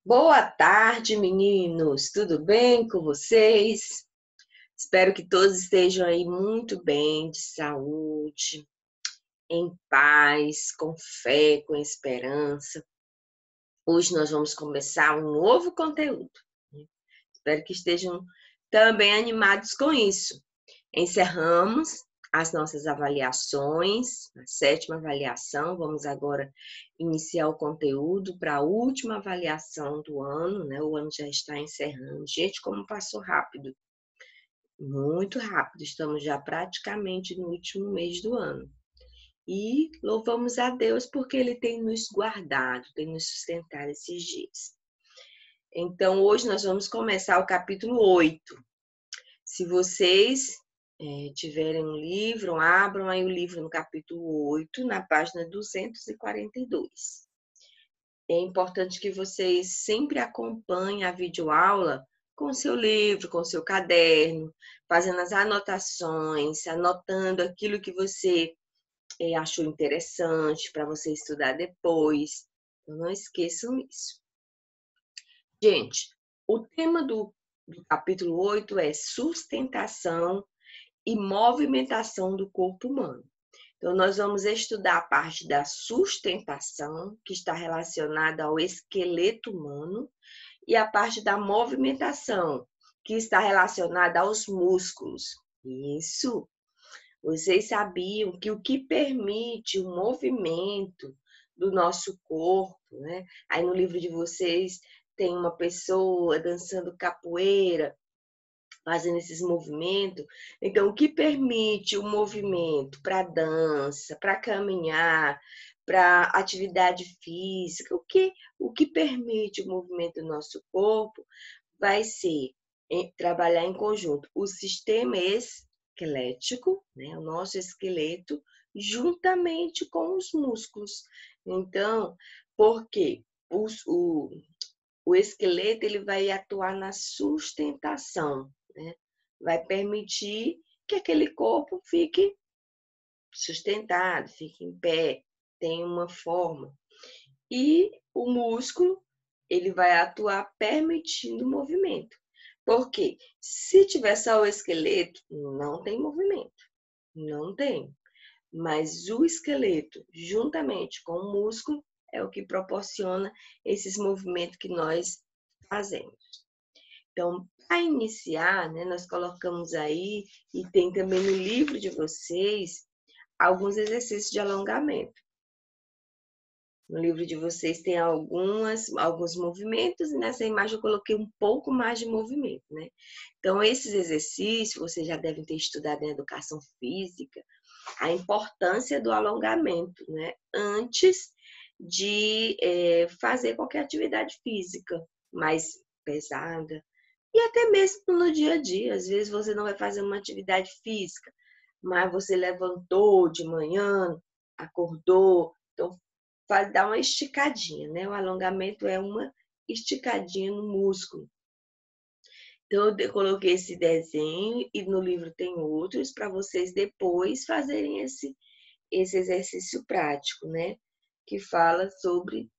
Boa tarde, meninos. Tudo bem com vocês? Espero que todos estejam aí muito bem, de saúde, em paz, com fé, com esperança. Hoje nós vamos começar um novo conteúdo. Espero que estejam também animados com isso. Encerramos as nossas avaliações, a 7ª avaliação. Vamos agora iniciar o conteúdo para a última avaliação do ano, né? O ano já está encerrando. Gente, como passou rápido. Muito rápido. Estamos já praticamente no último mês do ano. E louvamos a Deus porque Ele tem nos guardado, tem nos sustentado esses dias. Então, hoje nós vamos começar o capítulo 8. Se vocês tiverem um livro, abram aí o livro no capítulo 8, na página 242. É importante que vocês sempre acompanhem a videoaula com o seu livro, com o seu caderno, fazendo as anotações, anotando aquilo que você achou interessante para você estudar depois. Então, não esqueçam isso. Gente, o tema do capítulo 8 é sustentação e movimentação do corpo humano. Então, nós vamos estudar a parte da sustentação, que está relacionada ao esqueleto humano, e a parte da movimentação, que está relacionada aos músculos. Isso! Vocês sabiam que o que permite o movimento do nosso corpo, né? Aí no livro de vocês tem uma pessoa dançando capoeira, fazendo esses movimentos. Então, o que permite o movimento para dança, para caminhar, para atividade física, o que permite o movimento do nosso corpo vai ser trabalhar em conjunto o sistema esquelético, né, o nosso esqueleto, juntamente com os músculos. Então, por quê? O esqueleto ele vai atuar na sustentação, né? Vai permitir que aquele corpo fique sustentado, fique em pé, tenha uma forma. E o músculo ele vai atuar permitindo o movimento. Porque se tiver só o esqueleto, não tem movimento. Não tem. Mas o esqueleto, juntamente com o músculo, é o que proporciona esses movimentos que nós fazemos. Então, para iniciar, né, nós colocamos aí, e tem também no livro de vocês, alguns exercícios de alongamento. No livro de vocês tem alguns movimentos, e nessa imagem eu coloquei um pouco mais de movimento, né? Então, esses exercícios, vocês já devem ter estudado em educação física, a importância do alongamento, né? Antes de fazer qualquer atividade física mais pesada. E até mesmo no dia a dia. Às vezes você não vai fazer uma atividade física, mas você levantou de manhã, acordou, então dar uma esticadinha, né? O alongamento é uma esticadinha no músculo. Então, eu coloquei esse desenho e no livro tem outros para vocês depois fazerem esse exercício prático, né? Que fala sobre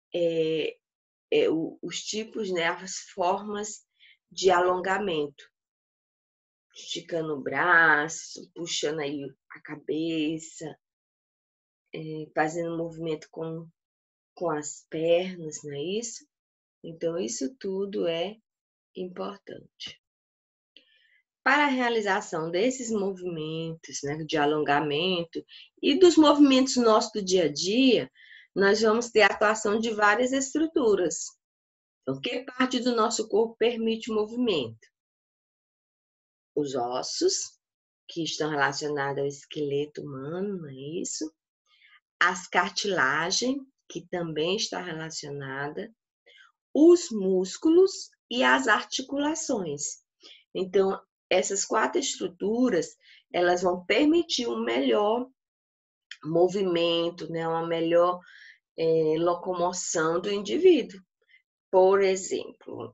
os tipos, né? As formas de alongamento. Esticando o braço, puxando aí a cabeça, fazendo movimento com as pernas, não é isso? Então, isso tudo é importante. Para a realização desses movimentos, né, de alongamento e dos movimentos nossos do dia a dia, nós vamos ter a atuação de várias estruturas. Então, que parte do nosso corpo permite o movimento? Os ossos, que estão relacionados ao esqueleto humano, não é isso? As cartilagens, que também está relacionada, os músculos e as articulações. Então, essas 4 estruturas, elas vão permitir um melhor movimento, né? Uma melhor locomoção do indivíduo. Por exemplo,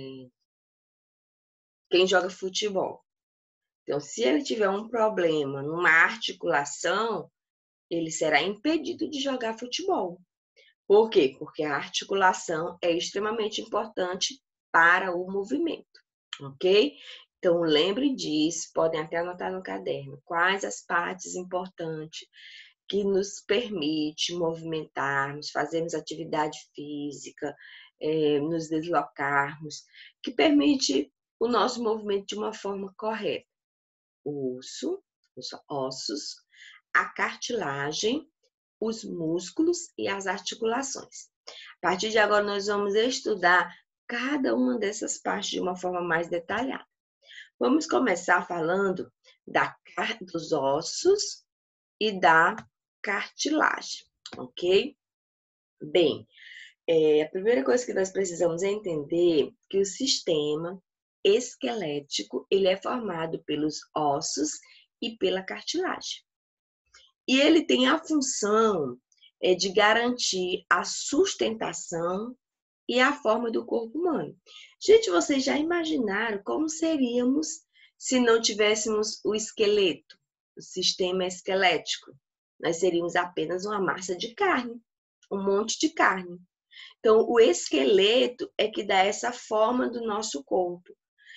quem joga futebol. Então, se ele tiver um problema numa articulação, ele será impedido de jogar futebol. Por quê? Porque a articulação é extremamente importante para o movimento, ok? Então, lembre disso, podem até anotar no caderno. Quais as partes importantes que nos permite movimentarmos, fazermos atividade física, nos deslocarmos, que permite o nosso movimento de uma forma correta. O osso, os ossos, a cartilagem, os músculos e as articulações. A partir de agora, nós vamos estudar cada uma dessas partes de uma forma mais detalhada. Vamos começar falando dos ossos e da cartilagem, ok? Bem, a primeira coisa que nós precisamos entender que o sistema esquelético ele é formado pelos ossos e pela cartilagem. E ele tem a função de garantir a sustentação e a forma do corpo humano. Gente, vocês já imaginaram como seríamos se não tivéssemos o esqueleto, o sistema esquelético? Nós seríamos apenas uma massa de carne, um monte de carne. Então, o esqueleto é que dá essa forma do nosso corpo,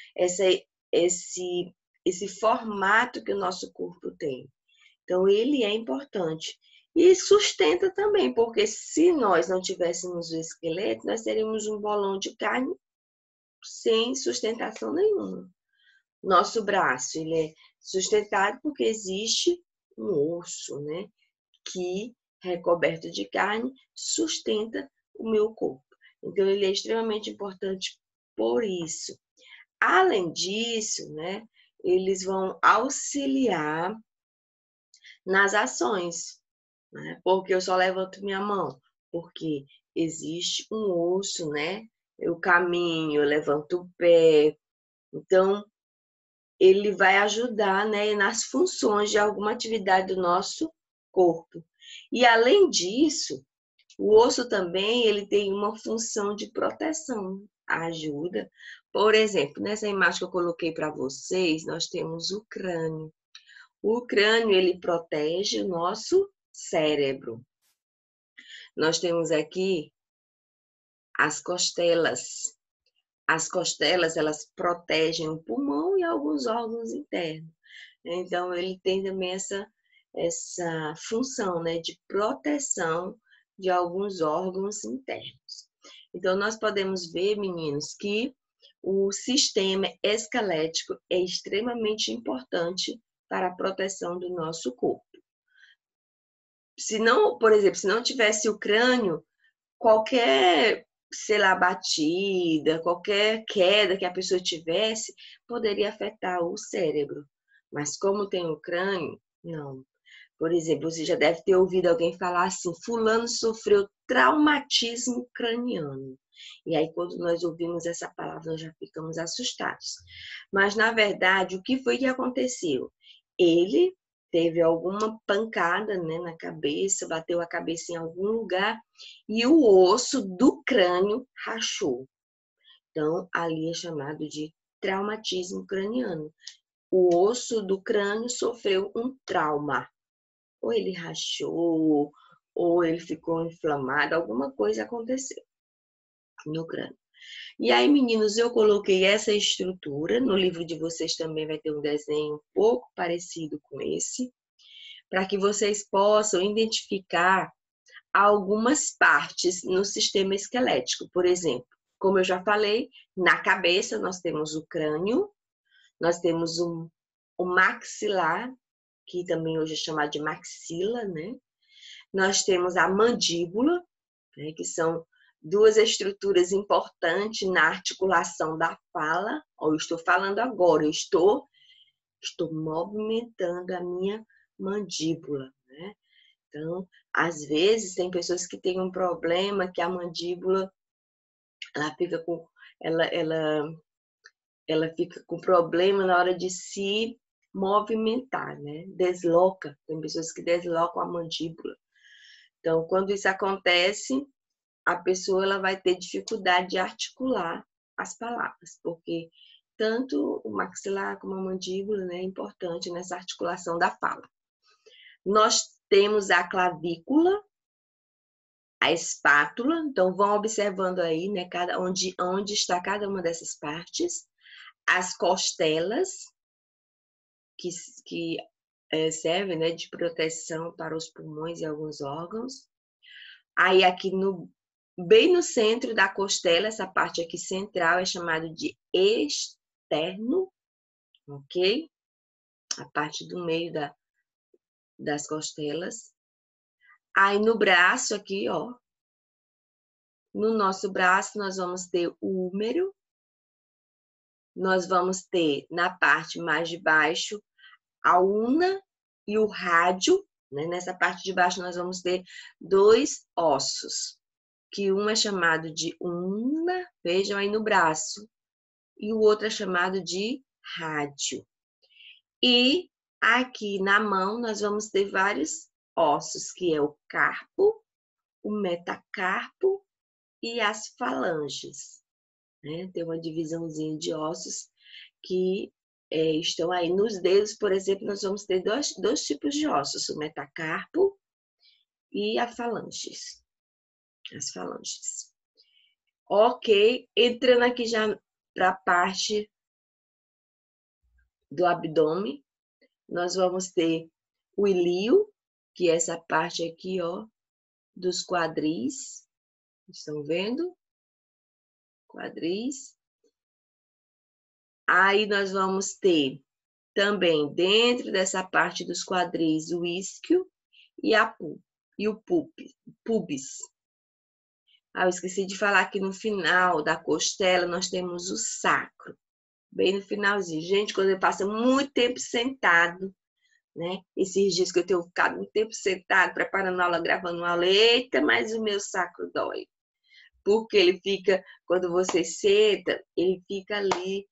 esse formato que o nosso corpo tem. Então, ele é importante. E sustenta também, porque se nós não tivéssemos o esqueleto, nós teríamos um bolão de carne sem sustentação nenhuma. Nosso braço, ele é sustentado porque existe um osso, né? Que, recoberto de carne, sustenta o meu corpo. Então, ele é extremamente importante por isso. Além disso, né? Eles vão auxiliar nas ações, né? Porque eu só levanto minha mão, porque existe um osso, né? Eu caminho, eu levanto o pé. Então, ele vai ajudar, né, nas funções de alguma atividade do nosso corpo. E além disso, o osso também ele tem uma função de proteção, ajuda. Por exemplo, nessa imagem que eu coloquei para vocês, nós temos o crânio. O crânio ele protege o nosso cérebro. Nós temos aqui as costelas. As costelas, elas protegem o pulmão e alguns órgãos internos. Então, ele tem também essa função, né, de proteção de alguns órgãos internos. Então, nós podemos ver, meninos, que o sistema esquelético é extremamente importante para a proteção do nosso corpo. Se não, por exemplo, se não tivesse o crânio, qualquer, sei lá, batida, qualquer queda que a pessoa tivesse, poderia afetar o cérebro. Mas como tem o crânio, não. Por exemplo, você já deve ter ouvido alguém falar assim, fulano sofreu traumatismo craniano. E aí, quando nós ouvimos essa palavra, nós já ficamos assustados. Mas, na verdade, o que foi que aconteceu? Ele teve alguma pancada, né, na cabeça, bateu a cabeça em algum lugar e o osso do crânio rachou. Então, ali é chamado de traumatismo craniano. O osso do crânio sofreu um trauma. Ou ele rachou, ou ele ficou inflamado, alguma coisa aconteceu no crânio. E aí, meninos, eu coloquei essa estrutura. No livro de vocês também vai ter um desenho um pouco parecido com esse, para que vocês possam identificar algumas partes no sistema esquelético. Por exemplo, como eu já falei, na cabeça nós temos o crânio, nós temos o maxilar, que também hoje é chamado de maxila, né? Nós temos a mandíbula, né, que são duas estruturas importantes na articulação da fala. Eu estou falando agora, eu estou movimentando a minha mandíbula, né? Então, às vezes, tem pessoas que têm um problema que a mandíbula, ela fica com, ela fica com problema na hora de se movimentar, né? Desloca, tem pessoas que deslocam a mandíbula. Então, quando isso acontece, a pessoa ela vai ter dificuldade de articular as palavras, porque tanto o maxilar como a mandíbula, né, é importante nessa articulação da fala. Nós temos a clavícula, a espátula. Então, vão observando aí, né, onde está cada uma dessas partes. As costelas, que servem, né, de proteção para os pulmões e alguns órgãos. Aí, aqui bem no centro da costela, essa parte aqui central é chamado de externo, ok? A parte do meio das costelas. Aí, no braço aqui, ó, no nosso braço, nós vamos ter o húmero. Nós vamos ter, na parte mais de baixo, a una e o rádio, né? Nessa parte de baixo, nós vamos ter 2 ossos, que um é chamado de una, vejam aí no braço, e o outro é chamado de rádio. E aqui na mão, nós vamos ter vários ossos, que é o carpo, o metacarpo e as falanges, né? Tem uma divisãozinha de ossos que estão aí nos dedos, por exemplo, nós vamos ter dois tipos de ossos, o metacarpo e as falanges. Ok, entrando aqui já para a parte do abdômen, nós vamos ter o ilío, que é essa parte aqui, ó, dos quadris. Estão vendo? Quadris. Aí nós vamos ter também dentro dessa parte dos quadris o isquio e o pubis. Eu esqueci de falar que no final da costela nós temos o sacro, bem no finalzinho. Gente, quando eu passo muito tempo sentado, né? Esses dias que eu tenho ficado muito tempo sentado, preparando aula, gravando aula, eita, mas o meu sacro dói. Porque ele fica, quando você senta, ele fica ali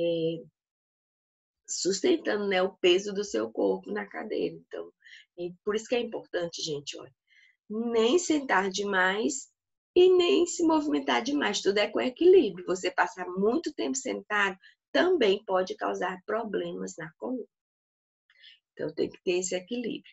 sustentando, né, o peso do seu corpo na cadeira. Então, por isso que é importante, gente, olha, nem sentar demais e nem se movimentar demais. Tudo é com equilíbrio. Você passar muito tempo sentado também pode causar problemas na coluna. Então, tem que ter esse equilíbrio.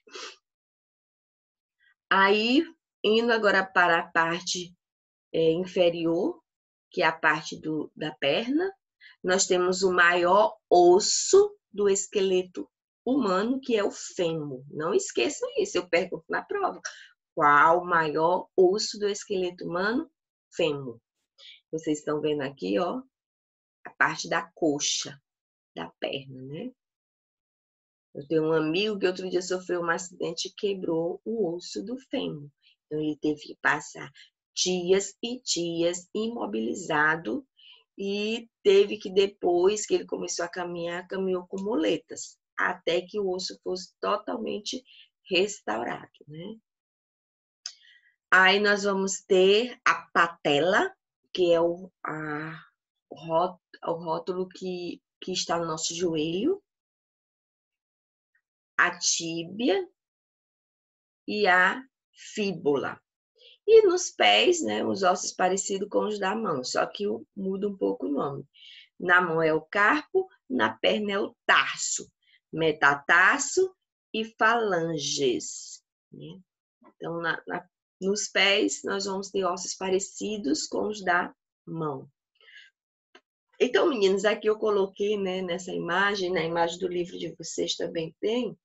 Aí, indo agora para a parte inferior, que é a parte da perna, nós temos o maior osso do esqueleto humano, que é o fêmur. Não esqueçam isso, eu pergunto na prova. Qual o maior osso do esqueleto humano? Fêmur. Vocês estão vendo aqui, ó, a parte da coxa da perna, né? Eu tenho um amigo que outro dia sofreu um acidente e quebrou o osso do fêmur. Então, ele teve que passar dias e dias imobilizado e teve que, depois que ele começou a caminhar, caminhou com muletas, até que o osso fosse totalmente restaurado, né? Aí nós vamos ter a patela, que é o rótulo que está no nosso joelho, a tíbia e a fíbula. E nos pés, né, os ossos parecidos com os da mão, só que muda um pouco o nome. Na mão é o carpo, na perna é o tarso, metatarso e falanges, né? Então, nos pés, nós vamos ter ossos parecidos com os da mão. Então, meninos, aqui eu coloquei, né, nessa imagem, na imagem do livro de vocês também tem,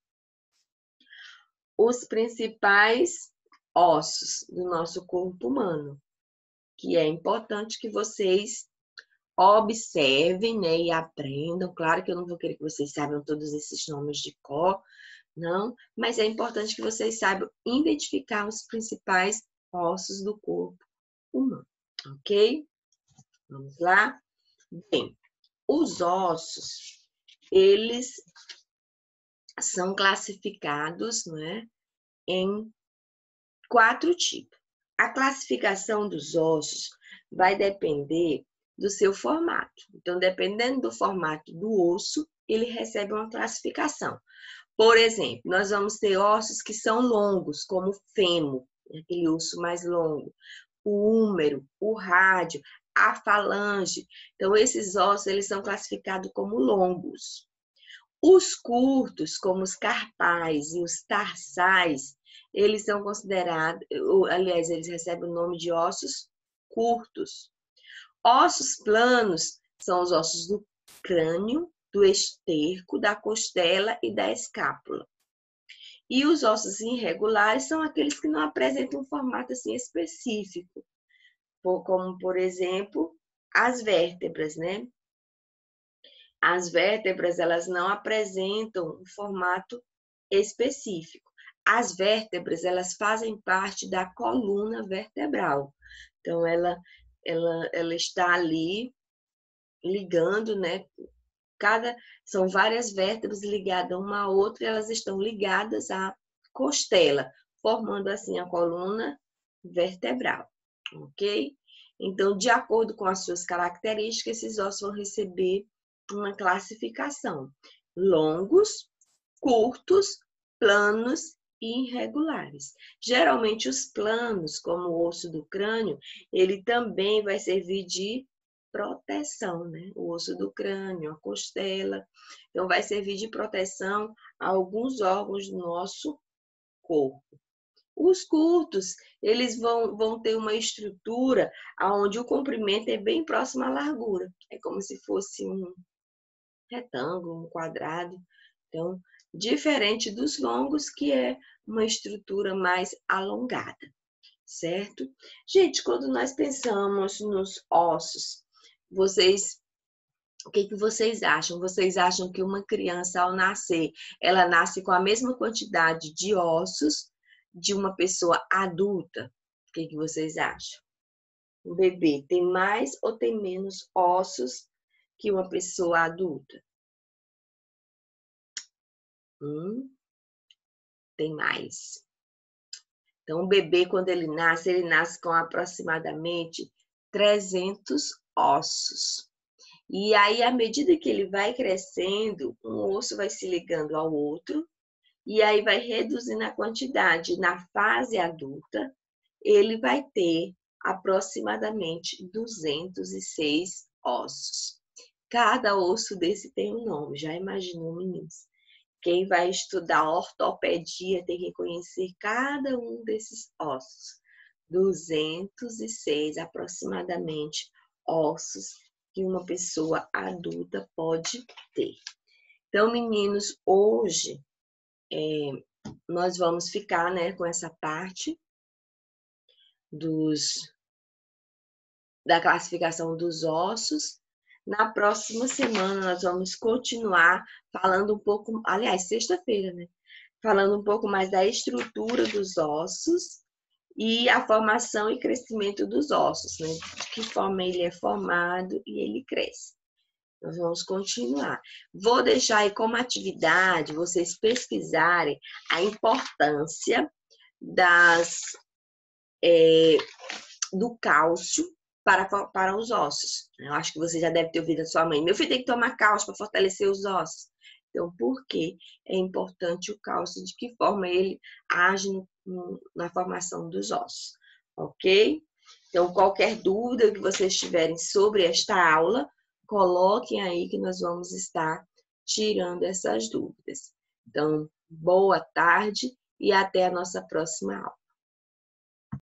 os principais ossos do nosso corpo humano, que é importante que vocês observem, né, e aprendam. Claro que eu não vou querer que vocês saibam todos esses nomes de cor, não, mas é importante que vocês saibam identificar os principais ossos do corpo humano, ok? Vamos lá? Bem, os ossos, eles são classificados, né, em 4 tipos. A classificação dos ossos vai depender do seu formato. Então, dependendo do formato do osso, ele recebe uma classificação. Por exemplo, nós vamos ter ossos que são longos, como o fêmur, aquele osso mais longo, o húmero, o rádio, a falange. Então, esses ossos, eles são classificados como longos. Os curtos, como os carpais e os tarsais, eles são considerados, aliás, eles recebem o nome de ossos curtos. Ossos planos são os ossos do crânio, do esterco, da costela e da escápula. E os ossos irregulares são aqueles que não apresentam um formato assim específico, como, por exemplo, as vértebras, né? As vértebras, elas não apresentam um formato específico. As vértebras, elas fazem parte da coluna vertebral. Então, ela está ali ligando, né? São várias vértebras ligadas uma à outra e elas estão ligadas à costela, formando assim a coluna vertebral, ok? Então, de acordo com as suas características, esses ossos vão receber uma classificação: longos, curtos, planos e irregulares. Geralmente os planos, como o osso do crânio, ele também vai servir de proteção, né? O osso do crânio, a costela. Então, vai servir de proteção a alguns órgãos do nosso corpo. Os curtos, eles vão ter uma estrutura onde o comprimento é bem próximo à largura. É como se fosse um retângulo, um quadrado. Então, diferente dos longos, que é uma estrutura mais alongada, certo? Gente, quando nós pensamos nos ossos, o que vocês acham? Vocês acham que uma criança, ao nascer, ela nasce com a mesma quantidade de ossos de uma pessoa adulta? O que vocês acham? O bebê tem mais ou tem menos ossos que uma pessoa adulta? Tem mais. Então, o bebê, quando ele nasce com aproximadamente 300 ossos. E aí, à medida que ele vai crescendo, um osso vai se ligando ao outro, e aí vai reduzindo a quantidade. Na fase adulta, ele vai ter aproximadamente 206 ossos. Cada osso desse tem um nome, já imaginou, meninos? Quem vai estudar ortopedia tem que conhecer cada um desses ossos. 206 aproximadamente ossos que uma pessoa adulta pode ter. Então, meninos, hoje nós vamos ficar, né, com essa parte da classificação dos ossos. Na próxima semana nós vamos continuar falando um pouco, aliás, sexta-feira, né? Falando um pouco mais da estrutura dos ossos e a formação e crescimento dos ossos, né? De que forma ele é formado e ele cresce. Nós vamos continuar. Vou deixar aí como atividade vocês pesquisarem a importância do cálcio para os ossos. Eu acho que você já deve ter ouvido da sua mãe: meu filho tem que tomar cálcio para fortalecer os ossos. Então, por que é importante o cálcio? De que forma ele age na formação dos ossos, ok? Então, qualquer dúvida que vocês tiverem sobre esta aula, coloquem aí que nós vamos estar tirando essas dúvidas. Então, boa tarde e até a nossa próxima aula.